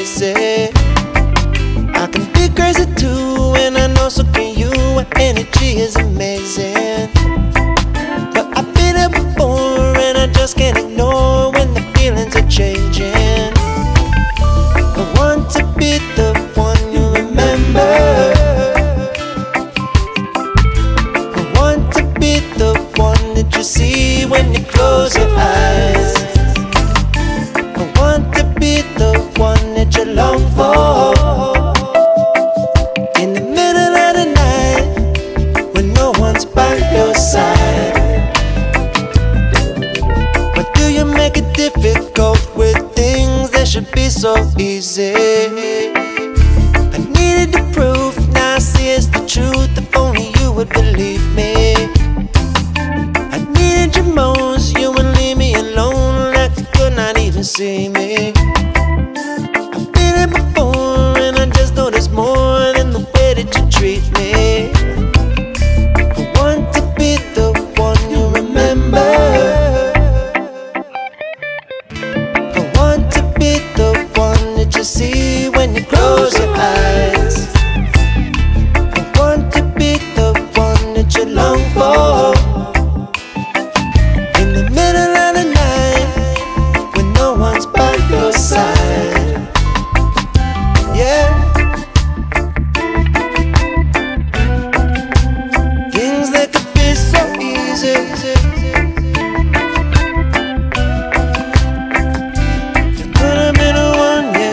easy. I can be crazy too, and I know so can you. Our energy is amazing. But I've been here before, and I just can't ignore when the feelings are changing. I want to be the one you remember. I want to be the one that you see when you close your eyes. I want to be the one that you long for. In the middle of the night, when no one's by your side. Why do you make it difficult with things that should be so easy? I needed the proof, now I see it's the truth. If only you would believe me. I needed you most, you wouldn't leave me alone, like you could not even see me. I've been here before, and I just know there's more than the way that you treat me. I want to be the one you remember. I want to be the one that you see when you close your eyes. I want to be the one that you long for. In the middle of the night, when no one's by your side. Yeah. Things that could be so easy. You could have been the one, yeah.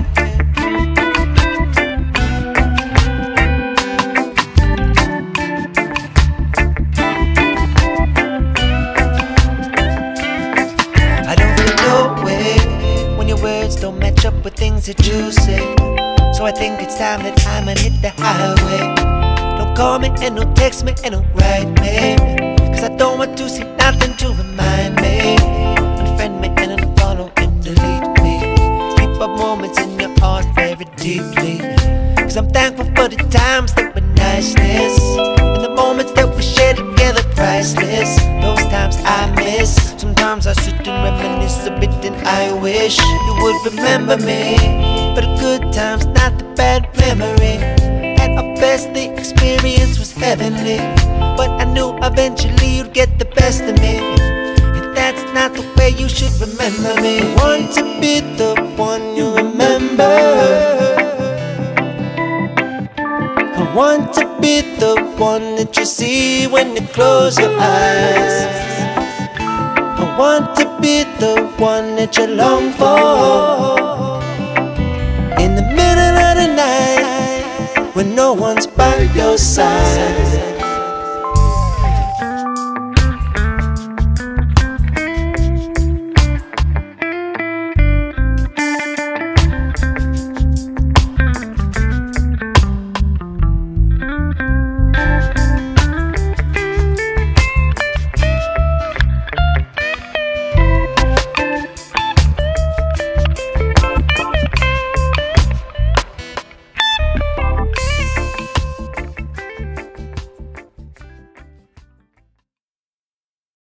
I don't feel no way when your words don't match up with things that you say. So I think it's time that I'ma hit the highway. Don't call me and don't text me and don't write me, cause I don't want to see nothing to remind me. Unfriend me and unfollow and delete me. Keep up moments in your heart very deeply, cause I'm thankful for the times that were niceness, and the moments that we shared together priceless. Those times I miss. Sometimes I sit and reminisce a bit and I wish you would remember me. For the good times, not the bad memory. At our best the experience was heavenly, but I knew eventually you'd get the best of me, and that's not the way you should remember me. I want to be the one you remember. I want to be the one that you see when you close your eyes. I want to be the one that you long for. In the middle of the night, when no one's by your side.